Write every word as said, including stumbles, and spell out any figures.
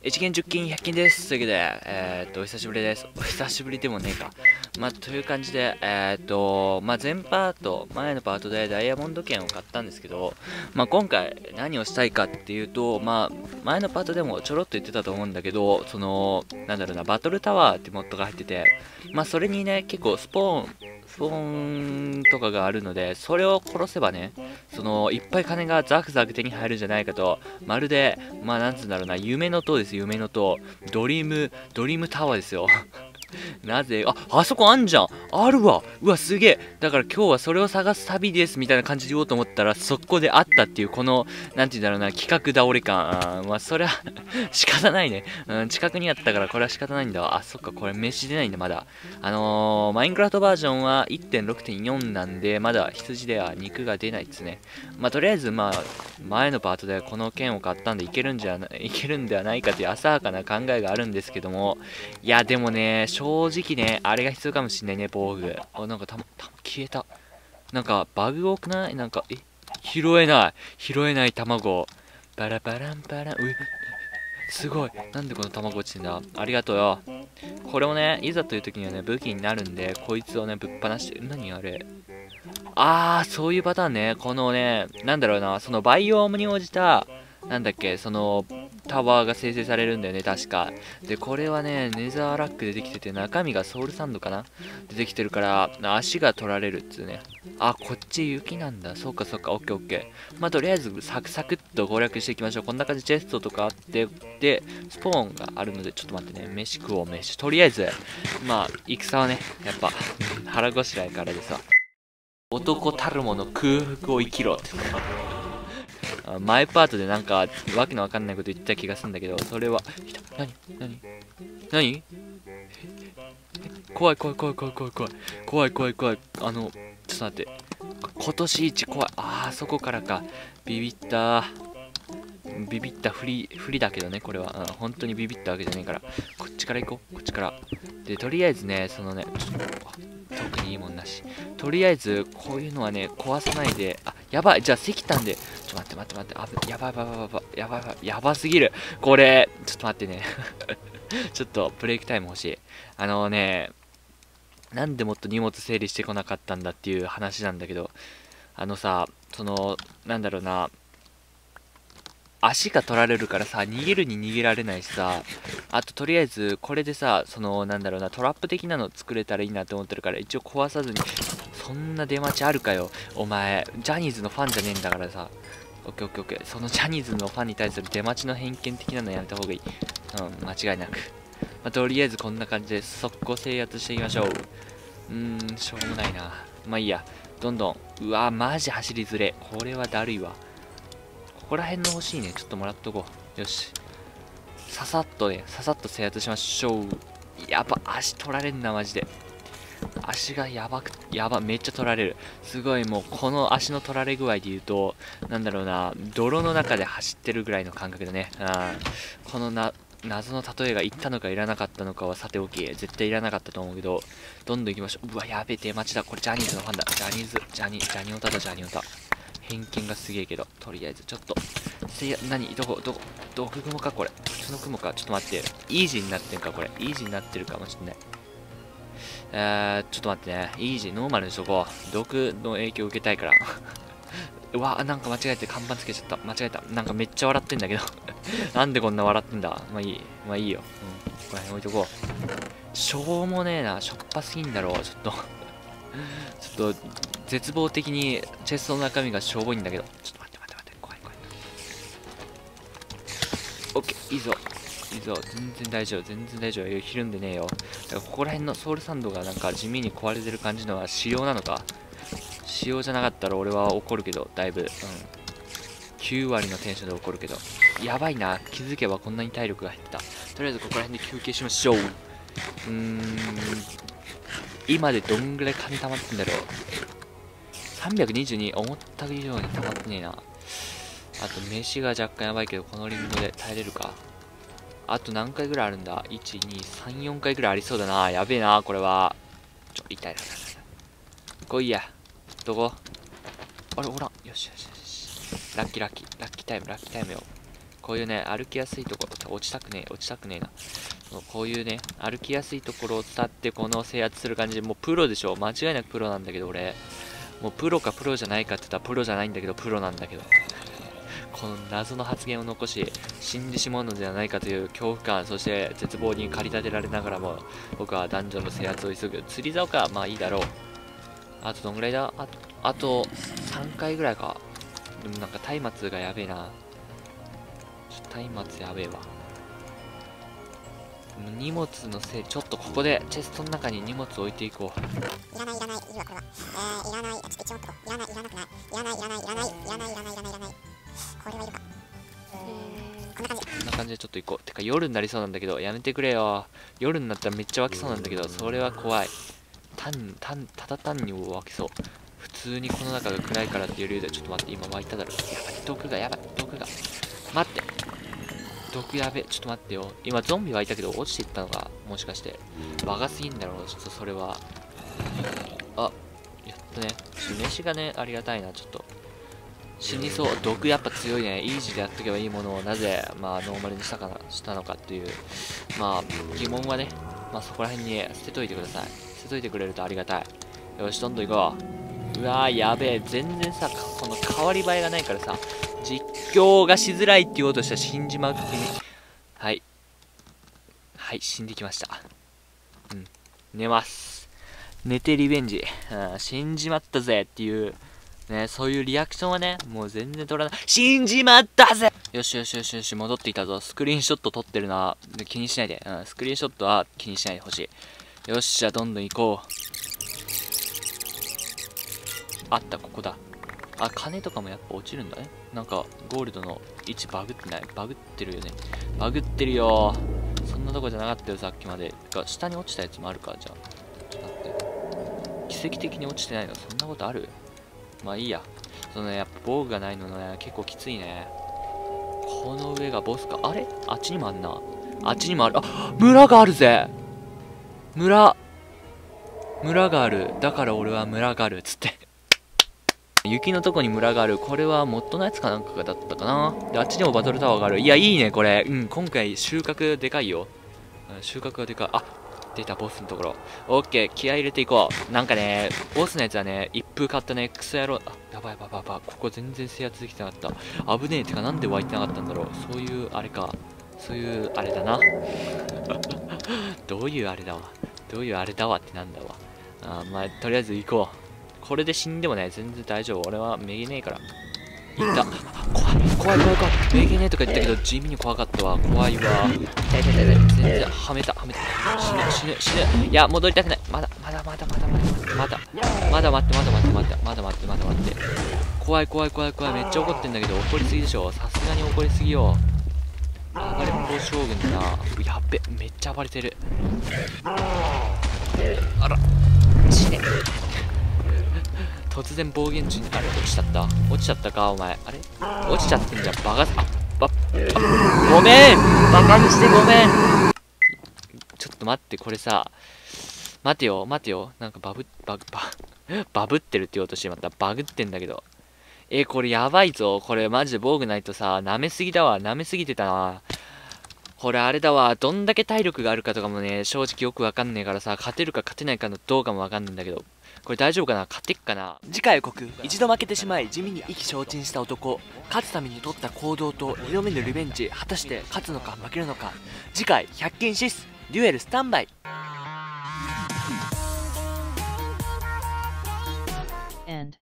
一元十金百金です。というわけで、えー、っと、お久しぶりです。お久しぶりでもねえか。まあ、という感じで、えー、っと、まあ、前パート、前のパートでダイヤモンド券を買ったんですけど、まあ、今回何をしたいかっていうと、まあ、前のパートでもちょろっと言ってたと思うんだけど、その、なんだろうな、バトルタワーってモッドが入ってて、まあ、それにね、結構スポーン、スポーンとかがあるので、それを殺せばね、その、いっぱい金がザクザク手に入るんじゃないかと、まるで、まあ、なんつうんだろうな、夢の塔です、夢の塔。ドリーム、ドリームタワーですよ。なぜ、あ、あそこあんじゃん。あるわ。うわ、すげえ。だから今日はそれを探す旅です、みたいな感じで言おうと思ったら、そこであったっていう、この、なんて言うんだろうな、企画倒れ感。あまあ、それは仕方ないね。うん、近くにあったから、これは仕方ないんだわ。あ、そっか、これ飯出ないんだ、まだ。あのー、マインクラフトバージョンは いってんろくてんよん なんで、まだ羊では肉が出ないですね。まあ、とりあえず、まあ、前のパートでこの剣を買ったんでいけるんじゃな、いけるんではないかという浅はかな考えがあるんですけども、いや、でもね、正直ね、あれが必要かもしんないね、防具。あ、なんかたま、たま、消えた。なんか、バグ多くないなんか、え、拾えない。拾えない卵。バラバランバラン、うえ、すごい。なんでこの卵落ちてんだありがとうよ。これをね、いざという時にはね、武器になるんで、こいつをね、ぶっ放して、何あれ。あー、そういうパターンね。このね、なんだろうな、そのバイオームに応じた、なんだっけ、その、タワーが生成されるんだよね、確か。で、これはね、ネザーラックでできてて、中身がソウルサンドかなでできてるから、足が取られるっつうね。あ、こっち雪なんだ。そうかそうか、オッケーオッケー。まあ、とりあえず、サクサクっと攻略していきましょう。こんな感じでチェストとかあって、で、スポーンがあるので、ちょっと待ってね、飯食おう、飯。とりあえず、まあ、戦はね、やっぱ、腹ごしらえからでさ。男たるもの空腹を生きろって前パートでなんかわけのわかんないこと言った気がするんだけど、それは何何何怖い怖い怖い怖い怖い怖い怖い怖い怖い。あのちょっと待って、今年一怖い。あー、そこからか。ビビったビビったふりふりだけどね、これは、うん、本当にビビったわけじゃねえから、こっちから行こう、こっちから。で、とりあえずね、そのね、ちょっと特にいいもんなし、とりあえずこういうのはね、壊さないで。あ、やばい、じゃあ石炭で、ちょっと待って待って待って、あぶやばいやばいやばいやばいやばいやばいやばすぎるこれ。ちょっと待ってねちょっとブレイクタイム欲しい。あのね、なんでもっと荷物整理してこなかったんだっていう話なんだけど、あのさ、そのなんだろうな、足が取られるからさ、逃げるに逃げられないしさ、あととりあえずこれでさ、そのなんだろうな、トラップ的なの作れたらいいなって思ってるから、一応壊さずに。そんな出待ちあるかよお前。ジャニーズのファンじゃねえんだからさ。オッケーオッケーオッケー。そのジャニーズのファンに対する出待ちの偏見的なのやめた方がいい。うん、間違いなく。まあ、とりあえずこんな感じで速攻制圧していきましょう。うーん、しょうもないな。まあいいや。どんどん。うわマジ走りづれ。これはだるいわ。ここら辺の欲しいね。ちょっともらっとこう。よし。ささっとね、ささっと制圧しましょう。やば、足取られんな、マジで。足がやばく、やば、めっちゃ取られる。すごいもう、この足の取られ具合で言うと、なんだろうな、泥の中で走ってるぐらいの感覚でね。うん。このな、謎の例えがいったのかいらなかったのかはさておき、絶対いらなかったと思うけど、どんどん行きましょう。うわ、やべえ、出待ちだ。これジャニーズのファンだ。ジャニーズ、ジャニ、ジャニオタだ、ジャニオタ。偏見がすげえけど、とりあえずちょっと、せいや、何どこ、どこ、毒雲かこれ。普通の雲か。ちょっと待って。イージーになってんかこれ。イージーになってるかもしんない。えー、ちょっと待ってね。イージー、ノーマルにしとこう。毒の影響を受けたいから。うわ、なんか間違えて看板つけちゃった。間違えた。なんかめっちゃ笑ってんだけど。なんでこんな笑ってんだ。まあいい。まあいいよ。うん。ここら辺置いとこう。しょうもねえな。しょっぱすぎんだろう。ちょっとちょっと、絶望的にチェストの中身がしょぼいんだけど。ちょっと待って待って待って。怖い怖い。オッケー、いいぞ。いいぞ。全然大丈夫。全然大丈夫。ひるんでねえよ。だからここら辺のソウルサンドがなんか地味に壊れてる感じのは仕様なのか。仕様じゃなかったら俺は怒るけど、だいぶ。うん。きゅう割のテンションで怒るけど。やばいな。気づけばこんなに体力が減った。とりあえずここら辺で休憩しましょう。うーん。今でどんぐらい金溜まってんだろう。さんびゃくにじゅうに、思った以上に溜まってねえな。あと飯が若干やばいけど、このリンゴで耐えれるか。あと何回ぐらいあるんだ ?いち、に、さん、よんかいぐらいありそうだな。やべえな、これは。ちょ、痛いな。来いや。どこあれ、おらん。よしよしよし。ラッキーラッキー。ラッキータイム、ラッキータイムよ。 こういうね、歩きやすいところ、落ちたくねえ、落ちたくねえな。そうこういうね、歩きやすいところを伝ってこの制圧する感じで、もうプロでしょ。間違いなくプロなんだけど、俺。もうプロかプロじゃないかって言ったらプロじゃないんだけど、プロなんだけど。この謎の発言を残し、死んでしまうのではないかという恐怖感、そして絶望に駆り立てられながらも、僕はダンジョンの制圧を急ぐ。釣り竿か、まあいいだろう。あとどんぐらいだ？あと、あとさんかいぐらいか。でもなんか松明がやべえな。松明やべえわ。荷物のせい、ちょっとここでチェストの中に荷物置いていこう。 いらないいらない、いるわこれは。えー、いらない、ちょっと一応持っとこう。いらないいらなくない。いらないいらないいらないいらないいらないいらないいらない。これはいるか。うーん、こんな感じ。 こんな感じでちょっと行こう。てか夜になりそうなんだけど、やめてくれよ。夜になったらめっちゃ湧きそうなんだけど、それは怖い。単に、単、ただ単に湧きそう。普通にこの中が暗いからっていう理由で、ちょっと待って、今湧いただろ。やばい、毒がやばい、毒が。待って。毒やべ、ちょっと待ってよ。今ゾンビ湧いたけど落ちていったのが、もしかして。バカすぎんだろう、ちょっとそれは。あ、やっとね。飯がね、ありがたいな、ちょっと。死にそう。毒やっぱ強いね。イージーでやっとけばいいものをなぜ、まあ、ノーマルにしたかな、したのかっていう、まあ、疑問はね、まあ、そこら辺に捨てといてください。捨てといてくれるとありがたい。よし、どんどん行こう。うわー、やべえ。全然さ、この変わり映えがないからさ、実況がしづらいって言おうとしたら死んじまうってね。はい。はい、死んできました。うん。寝ます。寝てリベンジ。うん、死んじまったぜっていう、ね、そういうリアクションはね、もう全然取らない。死んじまったぜよしよしよしよし、戻っていたぞ。スクリーンショット撮ってるな。気にしないで。うん、スクリーンショットは気にしないでほしい。よし、じゃあどんどん行こう。あった、ここだ。あ、金とかもやっぱ落ちるんだね。なんか、ゴールドの位置バグってない？バグってるよね。バグってるよ。そんなとこじゃなかったよ、さっきまで。てか、下に落ちたやつもあるか、じゃあ。ちょっと待って。奇跡的に落ちてないの？そんなことある？まあいいや。そのね、やっぱ防具がないのね、結構きついね。この上がボスか。あれ？あっちにもあんな。あっちにもある。あ、村があるぜ！村。村がある。だから俺は村がある。つって。雪のとこに村がある。これはモッドのやつかなんかだったかな。で、あっちにもバトルタワーがある。いや、いいね、これ。うん、今回収穫でかいよ。うん、収穫がでかい。あ、出た、ボスのところ。オッケー、気合い入れていこう。なんかね、ボスのやつはね、一風買ったね、クソ野郎。あ、やばいやばいやばい。ここ全然制圧できてなかった。危ねえ。てか、なんで湧いてなかったんだろう。そういう、あれか。そういう、あれだな。どういうあれだわ。どういうあれだわってなんだわ。あ、まあ、とりあえず行こう。これで死んでもね、全然大丈夫。俺はめげねえから。いた。怖い、怖い、怖い、怖い。めげねえとか言ったけど、地味に怖かったわ。怖いわ。痛い痛い痛い痛い。全然、はめた、はめた。死ぬ、死ぬ、死ぬ。いや、戻りたくない。まだ、まだ、まだ、まだ、まだ、まだ、まだ待って、まだ待って、まだ、まだ待って、まだ待って。怖い、怖い、怖い、怖い。めっちゃ怒ってんだけど、怒りすぎでしょ。さすがに怒りすぎよ。暴れん坊将軍だな。やっべ、めっちゃ暴れてる。あら、死ね。突然暴言中に、あれ落ちちゃった落ちちゃったかお前。あれ落ちちゃってんじゃん。バカ、あ、ば、あ、ごめんバカにしてごめんちょっと待って、これさ、待てよ、待てよ。なんかバブ、バグ、バ、バブってるって言おうとしてまった。バグってんだけど。え、これやばいぞ。これマジで防具ないとさ、舐めすぎだわ。舐めすぎてたな。これあれだわ。どんだけ体力があるかとかもね、正直よくわかんねえからさ、勝てるか勝てないかのどうかもわかんないんだけど。これ大丈夫かな？勝てっかな？次回予告。一度負けてしまい地味に意気消沈した男。勝つために取った行動とにどめのリベンジ。果たして勝つのか負けるのか。次回ひゃっ均シスデュエルスタンバイ。